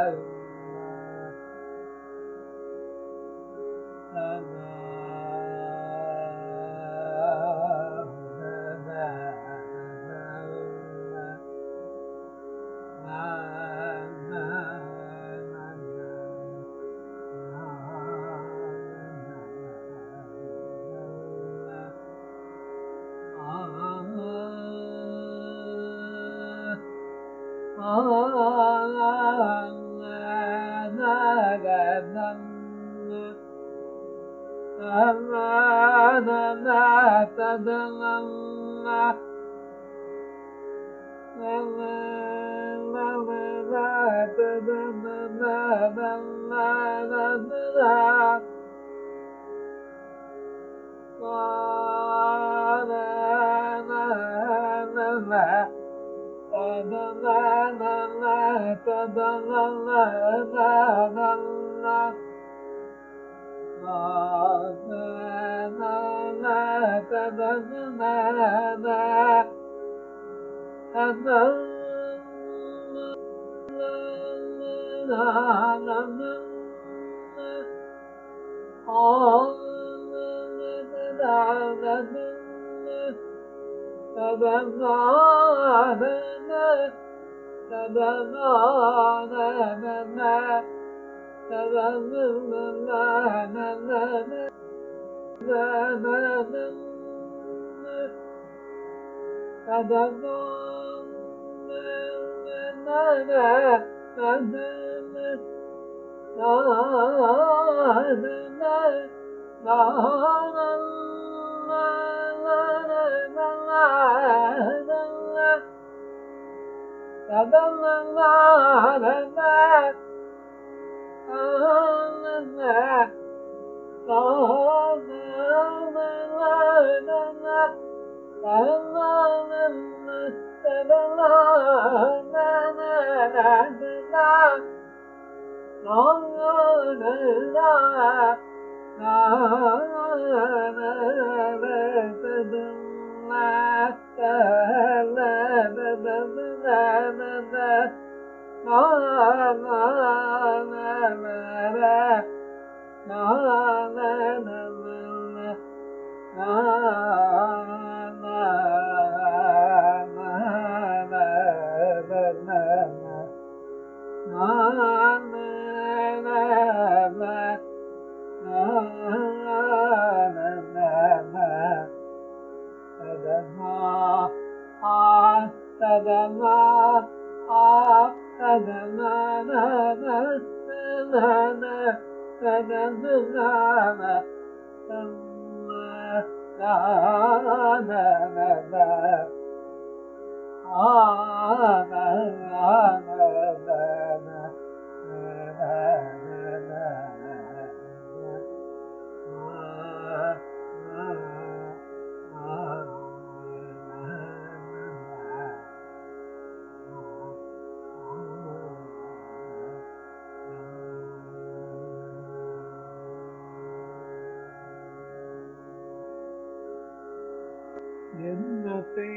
Enna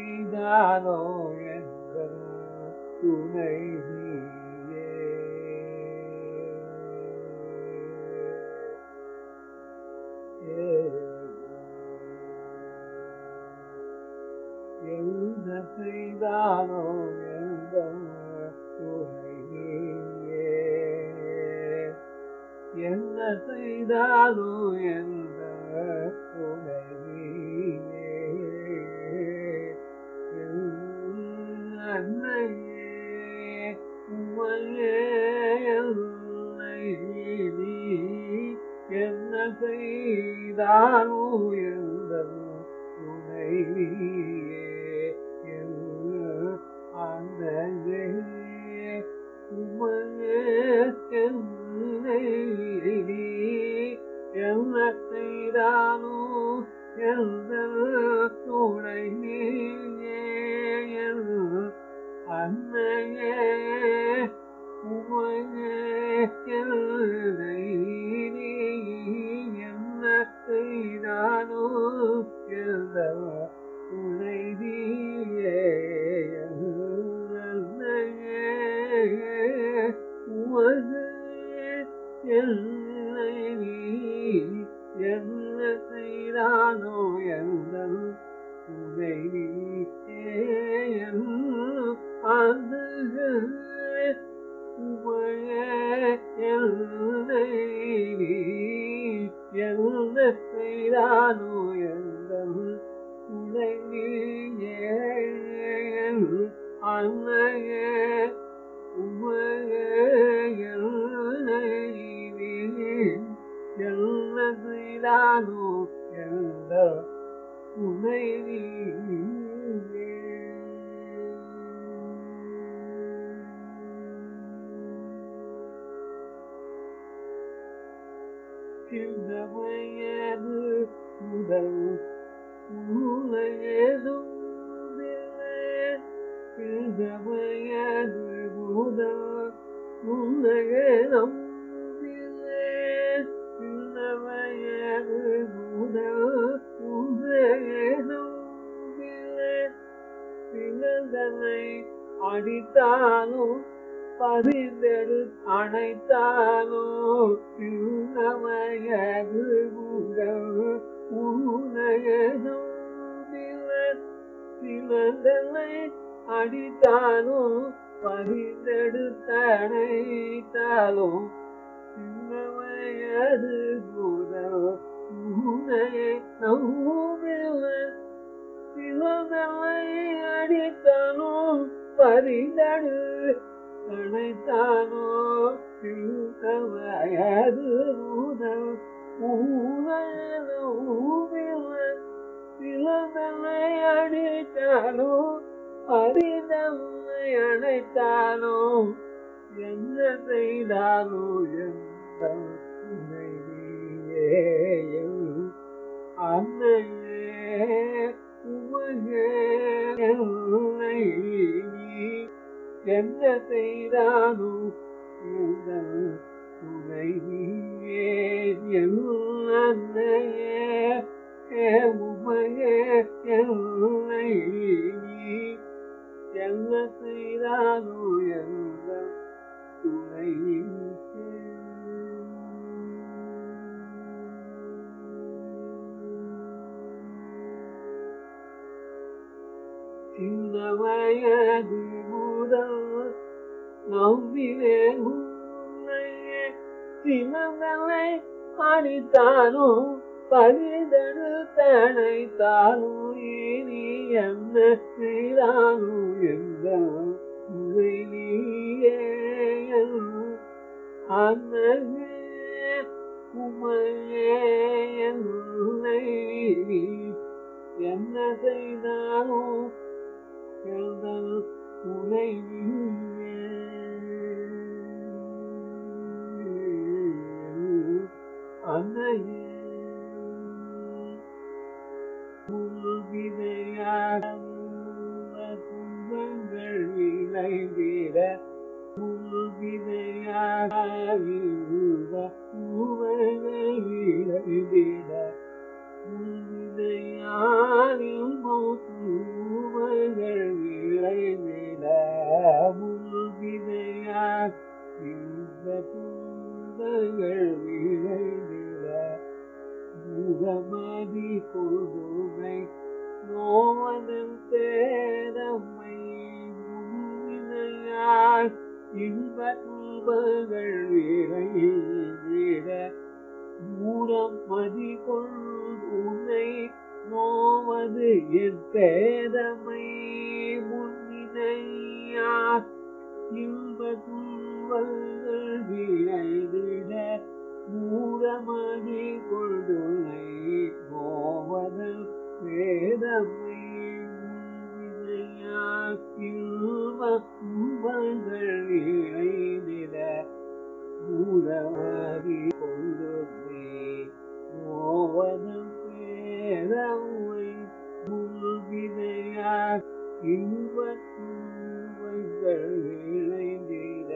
Seidalum Endan Thunai Enna Seidalum Endan Thunai Enna Seidalum Endan Thunai Enna Seidalum Endan Thunai Andaye Enna Seidalum Endan Thunai Andaye Enna Seidalum Endan Thunai என்னை நீ என்ன செய்தானோ எந்தன் துணை அது என்னை நீ என்ன செய்தானோ எந்தன் துணை அன்னையே என்ன செய்தானோ எந்த துணை இந்த வயது முதல் உலகேதும் இந்த வயது முதல் உலகேதும் இந்த வயது முதல் உலகேதும் சிலதனை அடித்தாலும் பரிந்தெடு அணைத்தானோ வயது முதல் உலகேதும் சிலதனை அடித்தாலும் பரிந்தெடுத்தனைத்தாலும் சின்ன வயது முதல் சிலதனை அடித்தாலும் பரிந்தெடு அனைத்தானோ சின்ன வயது முதல் சிலதனை அடித்தானோ பரிதம்மை அணைத்தானோ என்ன செய்தானோ எந்த அன்னையே உமையை என்ன செய்தானோ எந்த துணை அன்னையே உமையே என்னை என்ன செய்தானோ எந்த துணை சின்ன வயது முதல் நம்பினே உன்னையே சிலதனை அடித்தானோ பரிதெடுத்தனைத்தானோ இனி என்ன செய்தானோ எந்த உமையே அன்னையே உமையே என்னை என்ன செய்தானோ எந்த உனை அன்னையே விதையாக துன்பங்கள் விளைந்திட விதையாக விளைந்திட விதையானில் பூவங்கள் விளைந்திட விதையாக துன்பங்கள் விளைந்திட முகமதி கொடுமை நோவதன் தேரம்மை முன்வினையால் இன்ப துன்பங்கள் விளைந்திட மூடம் மதி கொள்ளுனை நோவது என் பேதமை முன்வினையால் இன்ப துன்பங்கள் விளைந்திட மூடமதி கொள்ளுனை நோவதல் வேதமை முன்வினையால் இன்ப துன்பங்கள் விளைந்திட மூடமதி கொள்ளுனை நோவதல் வேதமை முன்வினையால் இன்ப துன்பங்கள் விளைந்திட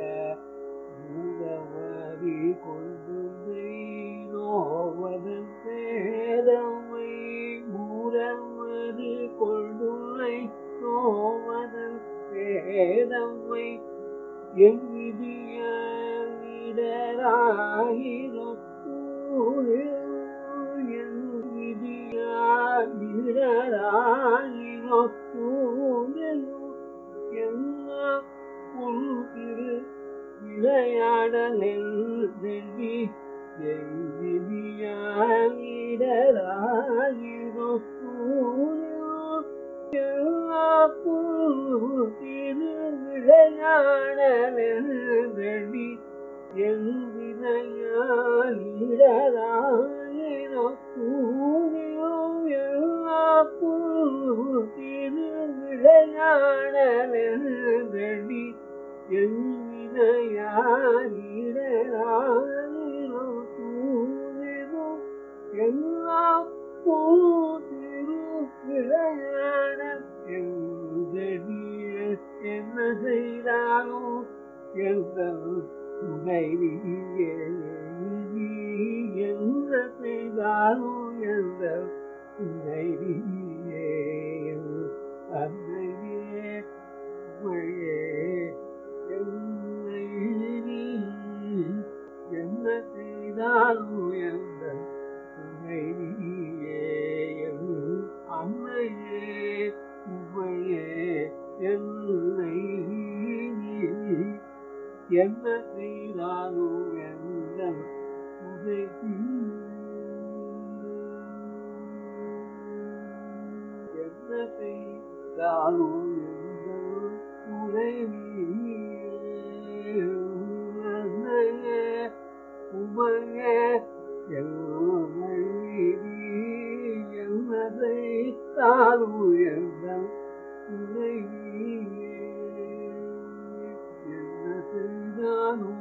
மூடமதி கொள்ளுனை நோவதல் வேதமை மூடமதி கொள்ளுனை நோவதல் வேதமை என் விதியால் என் விதியாயிரூ என்ன திரு விளையாட நெல்வி விதியாயிரூ திரு விளையாட நெல்வி என் திரு விளையாட நெல்வி என் என்ன செய்தாலும் துணை என்ன செய்தாலும் எந்த துணை அன்னையே என்னை என்ன செய்தாலும் எந்த துணை அன்னையே உமையே என்னை என்ன செய்தாலும் எந்த துணை என்ன செய்தாலும் எந்த துணை அன்னையே உமையே என்னை என்ன செய்தாலும் எந்த துணை என்ன செய்தாலும்